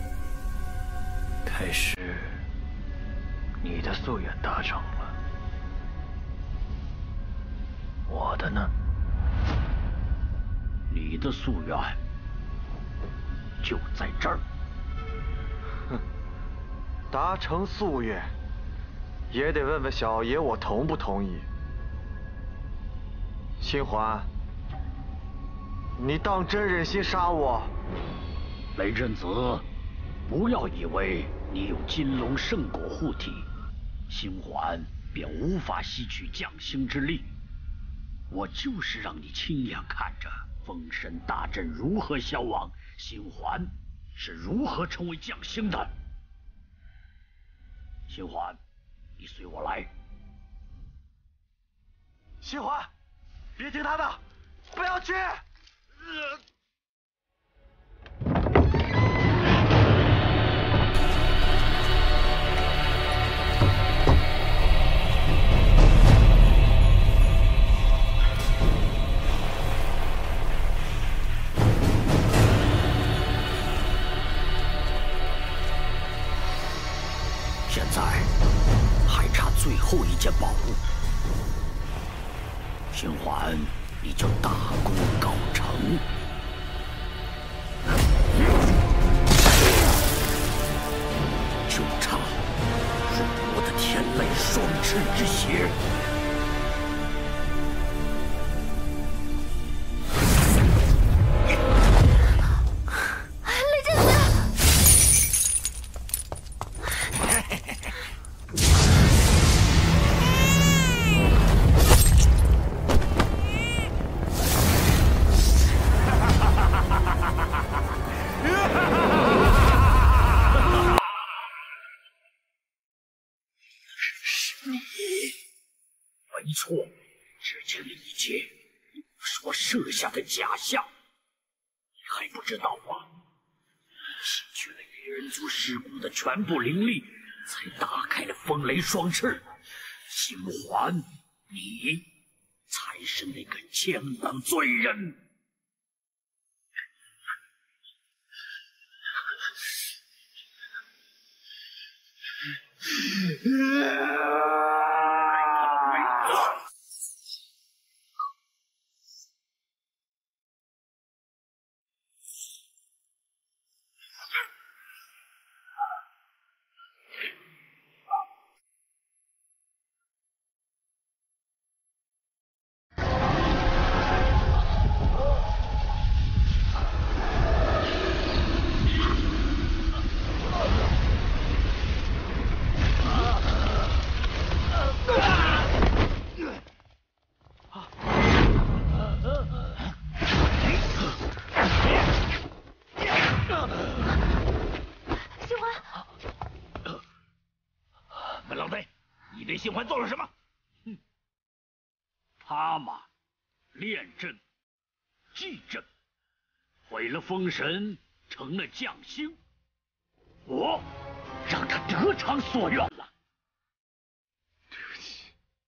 开始，你的夙愿达成了，我的呢？ 你的夙愿就在这儿。 哼，达成夙愿也得问问小爷我同不同意。新环，你当真忍心杀我？ 雷震子，不要以为你有金龙圣果护体，星环便无法吸取降星之力。我就是让你亲眼看着封神大阵如何消亡，星环是如何成为降星的。星环，你随我来。 新环，别听他的，不要去！ 现在还差最后一件宝物，星环，你就大功告成。就差我的天雷双翅之血。 雷震子！ 没错，之前的一切是我设下的假象，你还不知道吗？吸取了羽人族尸骨的全部灵力，才打开了风雷双翅。星环，你才是那个强当罪人。 星环做了什么？ 哼，他嘛，练阵、祭阵，毁了封神，成了将星。我让他得偿所愿了。 对不起，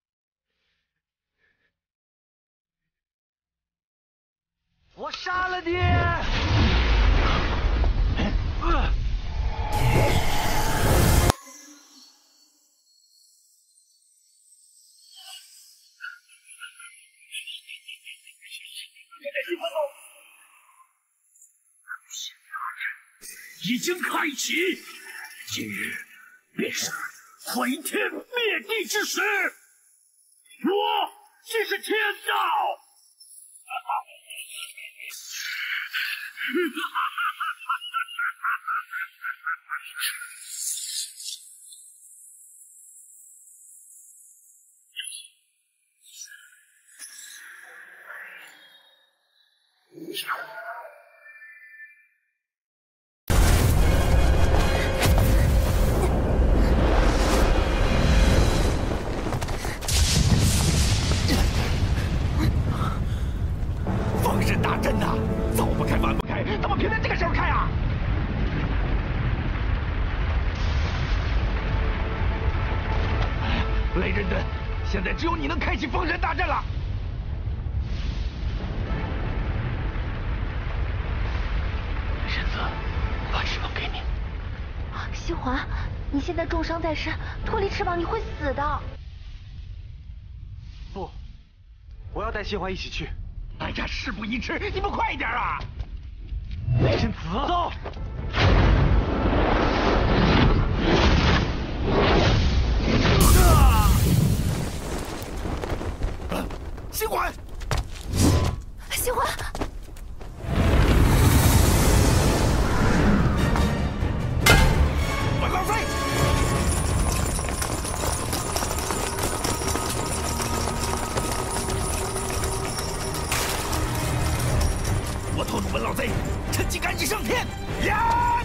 我杀了你！ 已经开启，今日便是毁天灭地之时。我即是天道。 封神大阵呐，早不开晚不开，怎么偏偏这个时候开啊？雷震顿，现在只有你能开启封神大阵了。 神子，把翅膀给你。 星环，你现在重伤在身，脱离翅膀你会死的。 不，我要带星环一起去。 哎呀，事不宜迟，你不快一点啊！ 雷震子，走！ 星环， 星环， 文浪飞！我拖住文老贼，趁机赶紧上天！呀！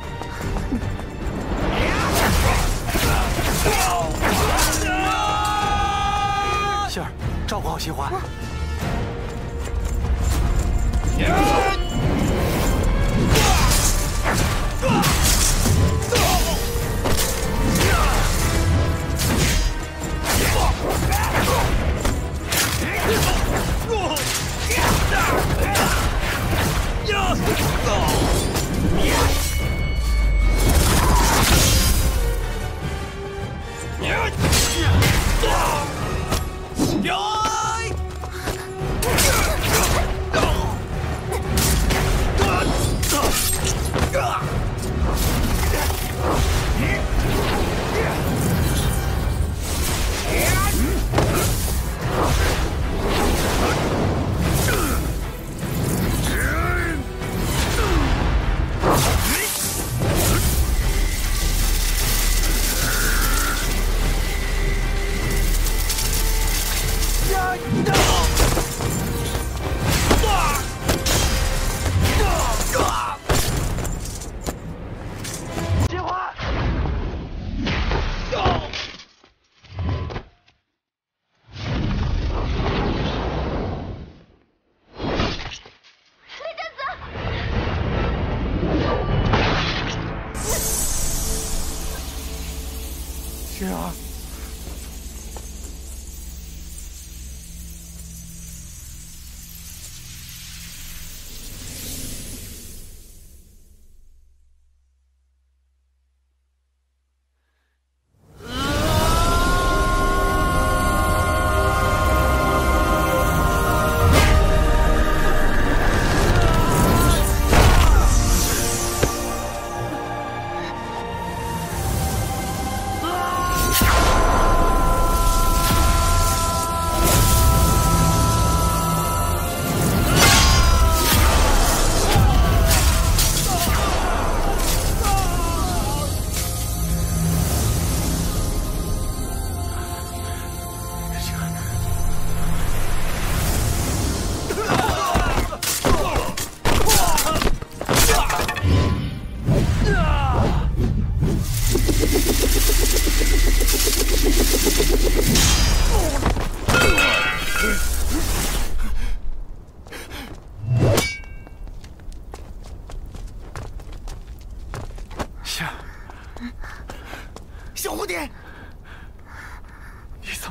杏儿，照顾好星环。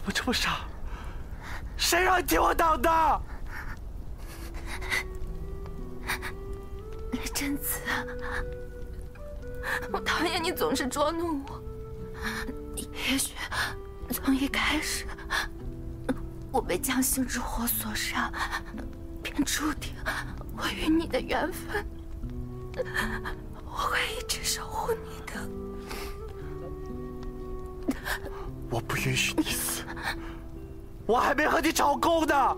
怎么这么傻？谁让你替我挡的？ 雷震子，我讨厌你总是捉弄我。也许从一开始，我被将星之火所伤，便注定我与你的缘分。我会一直守护你的。 我不允许你死，我还没和你吵够呢。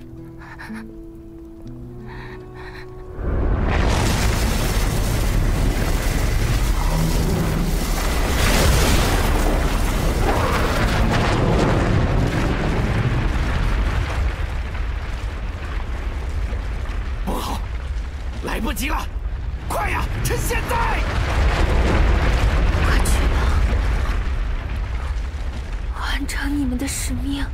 不好，来不及了！快呀，趁现在！ 快去吧，完成你们的使命。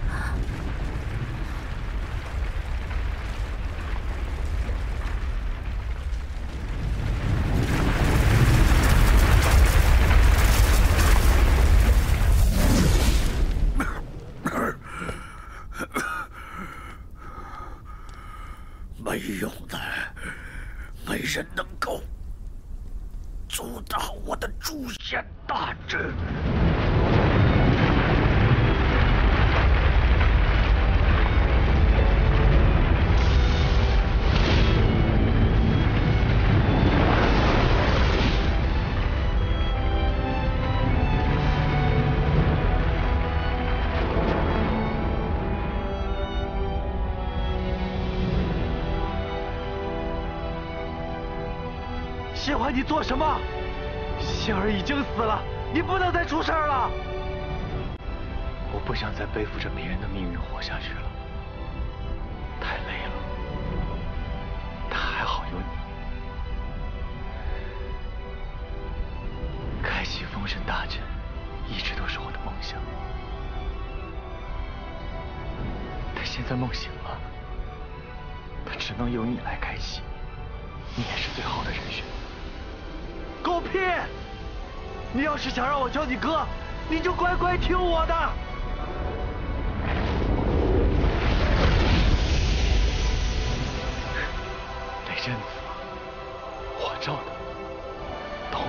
没用的，没人能够阻挡我的诛仙大阵。 谢怀，你做什么？仙儿已经死了，你不能再出事儿了。 我不想再背负着别人的命运活下去了，太累了。但还好有你。开启封神大阵一直都是我的梦想，但现在梦醒了，它只能由你来开启，你也是最好的人选。 狗屁！你要是想让我叫你哥，你就乖乖听我的。 雷震子，我罩的，懂。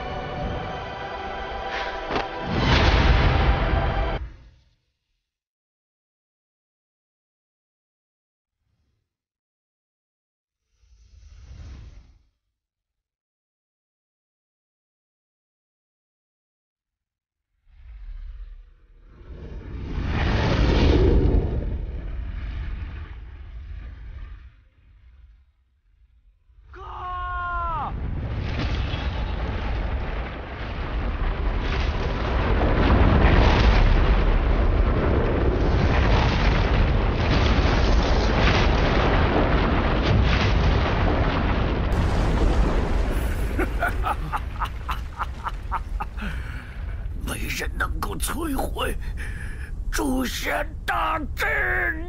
没人能够摧毁诛仙大阵。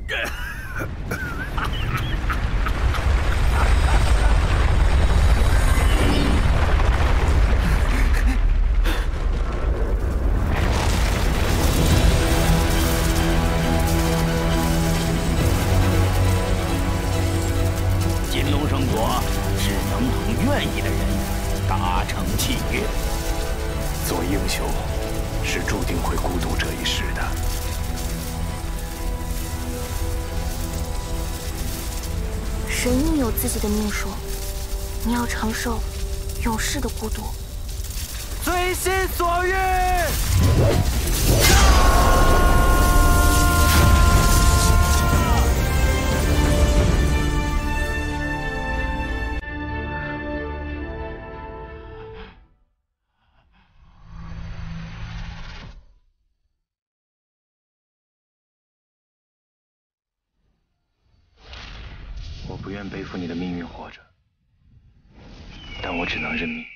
金龙圣国只能同愿意的人达成契约。 做英雄是注定会孤独这一世的。 神应有自己的命数，你要承受永世的孤独。 随心所欲。 我不愿背负你的命运活着，但我只能认命。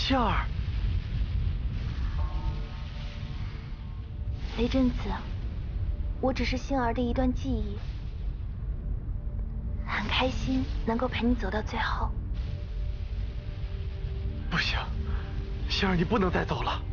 杏儿， 雷震子，我只是杏儿的一段记忆，很开心能够陪你走到最后。 不行，杏儿，你不能再走了。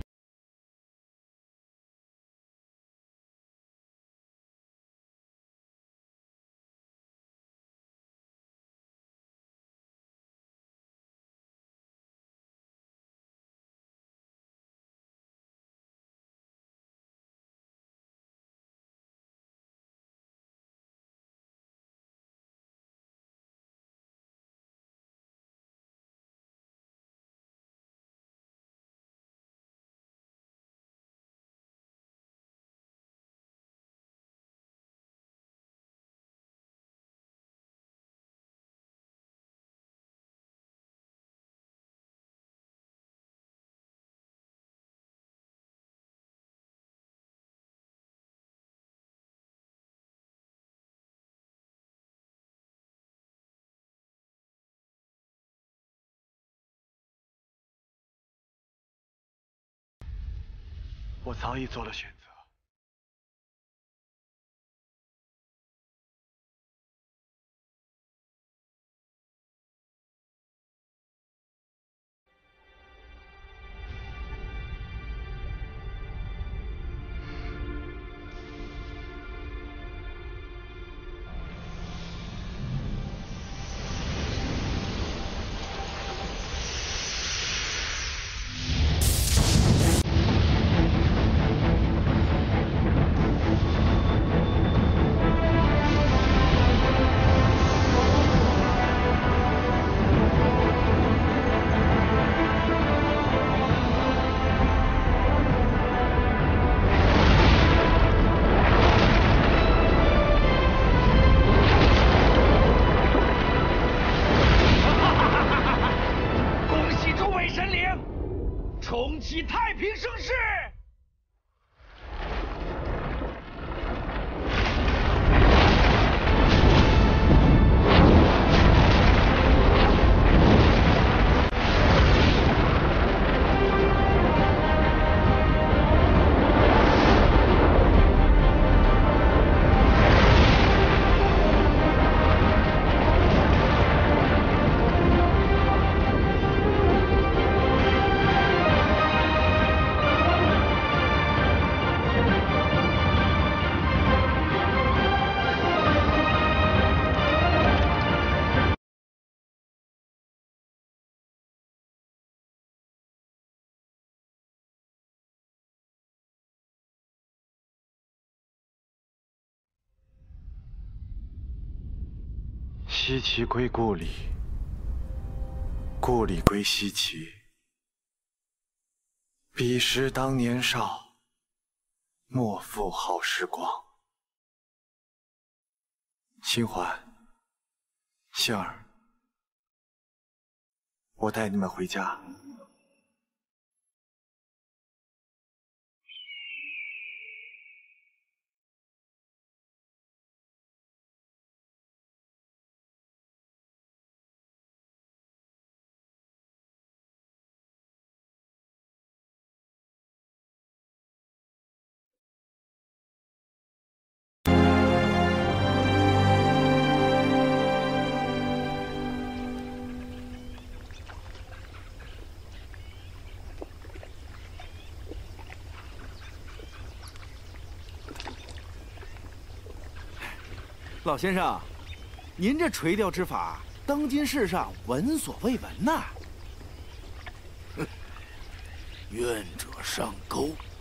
我早已做了选择。 重启太平盛世。 西岐归故里，故里归西岐。彼时当年少，莫负好时光。新环、杏儿，我带你们回家。 老先生，您这垂钓之法，当今世上闻所未闻呐！ 哼，愿者上钩。